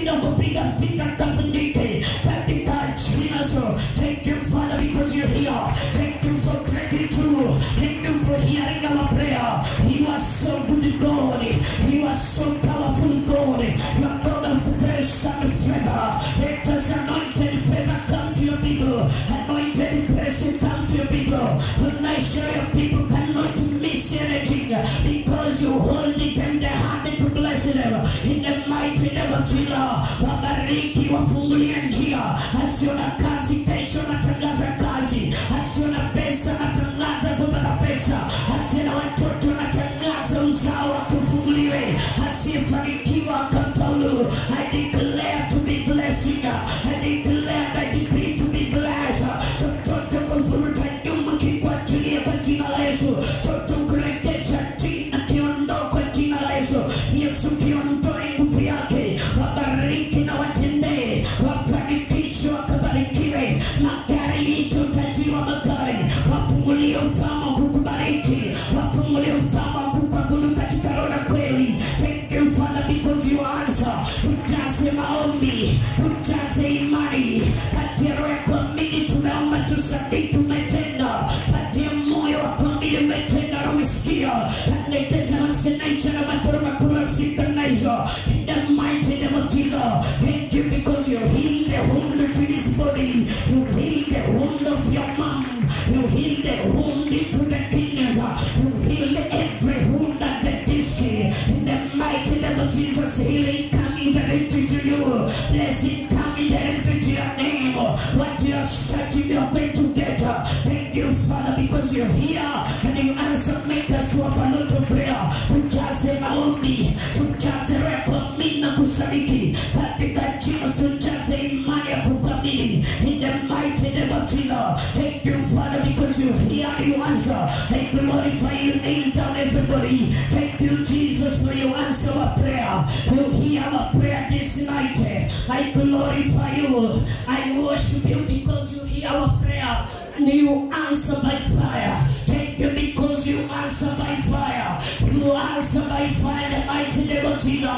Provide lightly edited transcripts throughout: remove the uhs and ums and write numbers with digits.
kushinda kupiga vita kavundike katika jina Yesu. Thank you Father because you're here. Thank you for breaking through. Thank you for hearing our prayer. You are so good God. You are so powerful God. You are God of the grace and favor. Let us anointed favor come to your people. Anointed grace come to your people. Tonight show your people cannot miss anything because you hold it in the hand to bless them. In the mighty name of Jesus. Wabariki wafungulie njia. Asiona kazi kesho natangaza kazi. Asiona pesa natangaza kupata pesa. Asiona watoto natangaza uzao kufunguliwe. Asiyefanikiwa akafaulu. I declare to be blessing. I declare that decree to be blessed. Toto kufuruta nyuma kikwatulia kwa jina la Yesu. Toto kurejesha jina kiondoa kwa jina la Yesu. Yesu kiondoe nguvu yake. Wabariki na watendee. Wafanikisho wakabarikiwe. Magari yetu utajiri wa magari. Wafungulie ufalme kukubariki. Wafungulie ufalme kukuabudu katika roho na kweli. Thank you Father because you answer. Tujaze maombi. Tujaze imani. Katia roho ya kuamini tumeomba tusadiki umetenda. Katia moyo wa kuamini umetenda na umesikia. Nateza masikinaisha na matoro makura sikinaisha. In the mighty name of Jesus. Thank you because you heal the wound to his body. You heal the wound of your mom. You heal the wound into the kidneys. You heal every wound at the disc. In the mighty name of Jesus, healing coming directly to you. Blessing coming directly to your name. What you are searching, you are going to get. Thank you, Father, because you're here and you answer. Make us to have a lot of prayer. Tujaze maombi. Tujaze rekomini na kusadiki. Katika jina tujaze imani ya kukamili. In the mighty name of Jesus. Thank you, Father, because you hear, you answer. I glorify you, kneel down everybody. Thank you, Jesus, for you answer our prayer. You hear our prayer this night. I glorify you. I worship you because you hear our prayer and you answer by fire. Thank you because you answer by fire. You answer by fire in the mighty name of Jesus.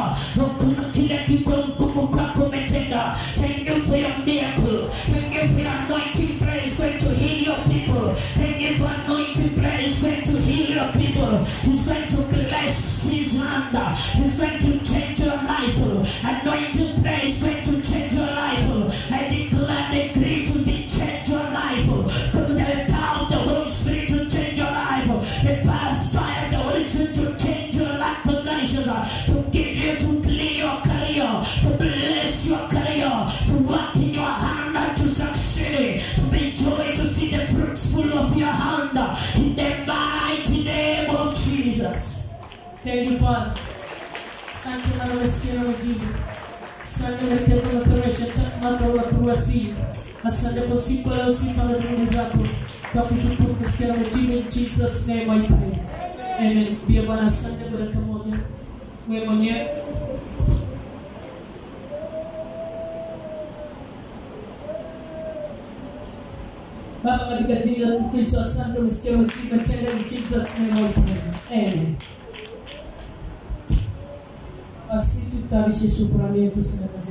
Thank you for your miracle. Thank you for your anointing prayer is going to heal your people. Thank you for anointing prayer is going to heal your people. It's going to bless his hand. It's going to change your life. Anointing prayer is going to change your life. I declare the decree to be change your life. The power of the Holy Spirit to change your life. The power of fire of the Holy Spirit to change your life. To give you, to clean your career, to bless your career, to work in your hand, to succeed, to be joy, to see the fruitful of your hand. In the mighty name of Jesus. Thank you, Father. Thank you, Father. Asante kwa kutuwezesha takmaka wa kuwasi. Asante kwa siku leo sifa na juhudi zako. Kwa kushukuru kusikia na mtimu in Jesus name I pray. Amen. Pia Bwana asante kwa dakika moja. Wewe mwenyewe Baba katika jina la Kristo asante umesikia mtimu tena in Jesus name I pray. Amen. Asante tutabishe shukrani yetu sana.